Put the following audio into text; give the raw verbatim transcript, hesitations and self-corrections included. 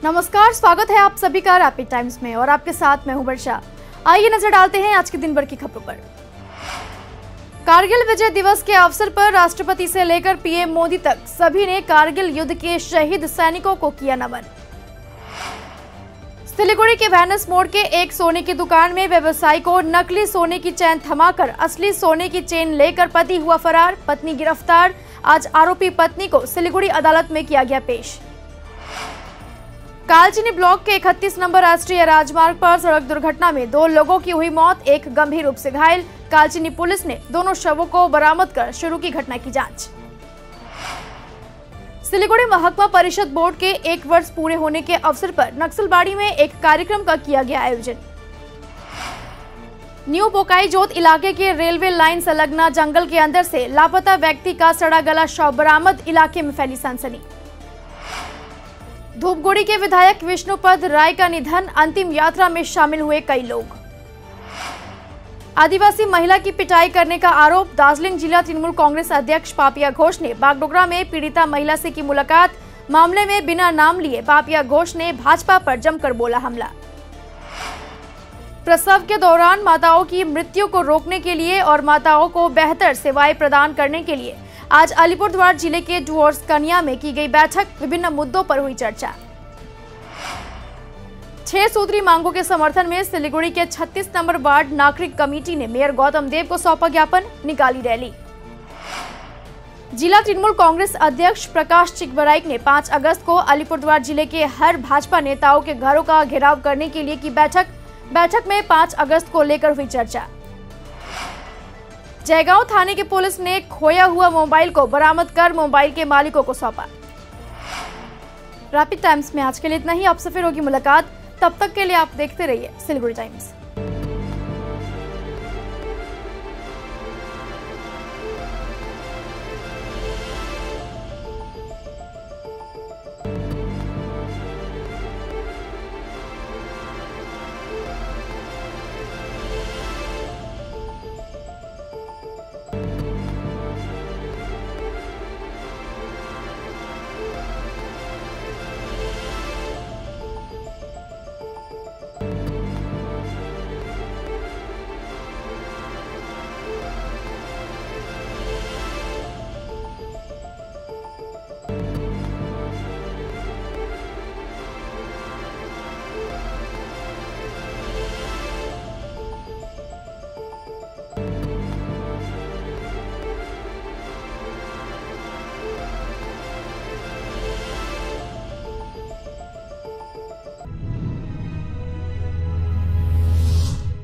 नमस्कार, स्वागत है आप सभी का रैपिड टाइम्स में और आपके साथ मैं हूं वर्षा। आइए नजर डालते हैं आज के दिन भर की खबरों पर। कारगिल विजय दिवस के अवसर पर राष्ट्रपति से लेकर पीएम मोदी तक सभी ने कारगिल युद्ध के शहीद सैनिकों को किया नमन। सिलीगुड़ी के वैनस मोड़ के एक सोने की दुकान में व्यवसायी को नकली सोने की चेन थमाकर असली सोने की चेन लेकर पति हुआ फरार, पत्नी गिरफ्तार। आज आरोपी पत्नी को सिलीगुड़ी अदालत में किया गया पेश। कालचिनी ब्लॉक के इकतीस नंबर राष्ट्रीय राजमार्ग पर सड़क दुर्घटना में दो लोगों की हुई मौत, एक गंभीर रूप से घायल। कालचिनी पुलिस ने दोनों शवों को बरामद कर शुरू की घटना की जांच। सिलीगुड़ी महकमा परिषद बोर्ड के एक वर्ष पूरे होने के अवसर पर नक्सलबाड़ी में एक कार्यक्रम का किया गया आयोजन। न्यू बोकाईजोत इलाके के रेलवे लाइन संलग्न जंगल के अंदर से लापता व्यक्ति का सड़ा गला शव बरामद, इलाके में फैली सनसनी। धूपगुड़ी के विधायक विष्णुपद राय का निधन, अंतिम यात्रा में शामिल हुए कई लोग। आदिवासी महिला की पिटाई करने का आरोप, दार्जिलिंग जिला तृणमूल कांग्रेस अध्यक्ष पापिया घोष ने बागडोगरा में पीड़िता महिला से की मुलाकात। मामले में बिना नाम लिए पापिया घोष ने भाजपा पर जमकर बोला हमला। प्रसव के दौरान माताओं की मृत्यु को रोकने के लिए और माताओं को बेहतर सेवाएं प्रदान करने के लिए आज अलीपुरद्वार जिले के डुवर्स कन्या में की गई बैठक, विभिन्न मुद्दों पर हुई चर्चा। छह सूत्री मांगों के समर्थन में सिलीगुड़ी के छत्तीस नंबर वार्ड नागरिक कमेटी ने मेयर गौतम देव को सौंपा ज्ञापन, निकाली रैली। जिला तृणमूल कांग्रेस अध्यक्ष प्रकाश चिकबराइक ने पाँच अगस्त को अलीपुरद्वार जिले के हर भाजपा नेताओं के घरों का घेराव करने के लिए की बैठक। बैठक में पाँच अगस्त को लेकर हुई चर्चा। जयगांव थाने की पुलिस ने खोया हुआ मोबाइल को बरामद कर मोबाइल के मालिकों को सौंपा। रैपिड टाइम्स में आज के लिए इतना ही। आपसे फिर होगी मुलाकात, तब तक के लिए आप देखते रहिए सिलीगुड़ी टाइम्स।